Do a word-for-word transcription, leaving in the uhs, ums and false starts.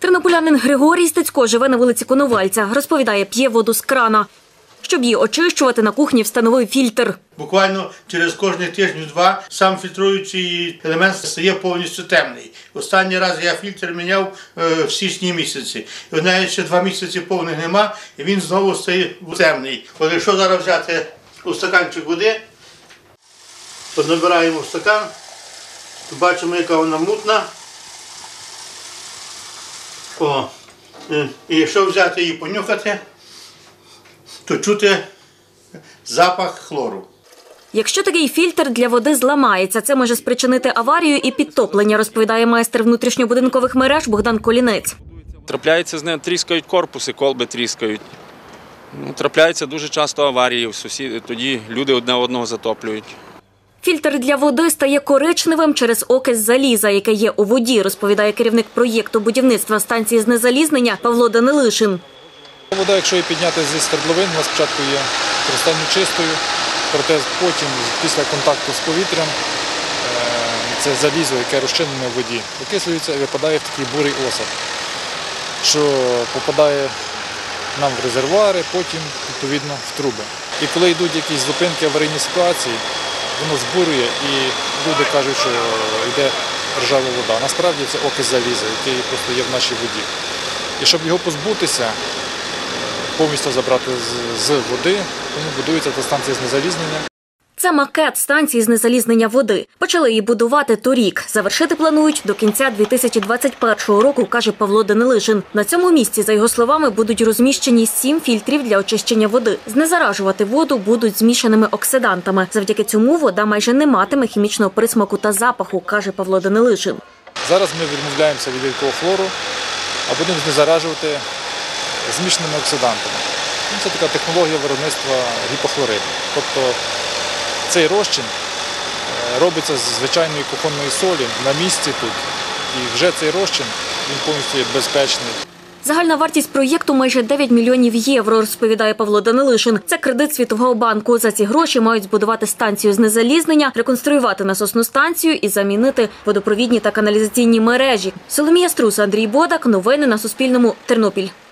Тернополянин Григорій Стецько живе на вулиці Коновальця. Розповідає, п'є воду з крана. Щоб її очищувати, на кухні встановив фільтр. Буквально через кожні тиждень-два сам фільтруючий елемент стає повністю темний. Останній раз я фільтр міняв в січні місяці. І навіть ще два місяці повних нема, і він знову стає темний. От якщо зараз взяти у стаканчик води, то набираємо в стакан, то бачимо, яка вона мутна. О, і якщо взяти її понюхати, то чути запах хлору. Якщо такий фільтр для води зламається, це може спричинити аварію і підтоплення, розповідає майстер внутрішньобудинкових мереж Богдан Колінець. Трапляється з ним, тріскають корпуси, колби тріскають. Ну, трапляються дуже часто аварії, сусіди, тоді люди одне одного затоплюють. Фільтр для води стає коричневим через окись заліза, яке є у воді, розповідає керівник проєкту будівництва станції знезалізнення Павло Данилишин. Вода, якщо її підняти зі свердловин, вона спочатку є кристально чистою, проте потім, після контакту з повітрям, це залізо, яке розчинене в воді, окислюється і випадає в такий бурий осад, що попадає нам в резервуари, потім, відповідно, в труби. І коли йдуть якісь зупинки, аварійні ситуації, воно збурює і люди кажуть, що йде ржава вода. Насправді це окись заліза, який просто є в нашій воді. І щоб його позбутися, повністю забрати з води, тому будується та станція знезалізнення. Це макет станції знезалізнення води. Почали її будувати торік. Завершити планують до кінця дві тисячі двадцять першого року, каже Павло Данилишин. На цьому місці, за його словами, будуть розміщені сім фільтрів для очищення води. Знезаражувати воду будуть змішаними оксидантами. Завдяки цьому вода майже не матиме хімічного присмаку та запаху, каже Павло Данилишин. Зараз ми відмовляємося від рідкого хлору, а будемо знезаражувати змішаними оксидантами. Це така технологія виробництва гіпохлориду. Тобто цей розчин робиться з звичайної кухонної солі на місці тут. І вже цей розчин, він повністю є безпечний. Загальна вартість проєкту майже дев'ять мільйонів євро, розповідає Павло Данилишин. Це кредит Світового банку. За ці гроші мають збудувати станцію знезалізнення, реконструювати насосну станцію і замінити водопровідні та каналізаційні мережі. Соломія Струс, Андрій Бодак. Новини на Суспільному. Тернопіль.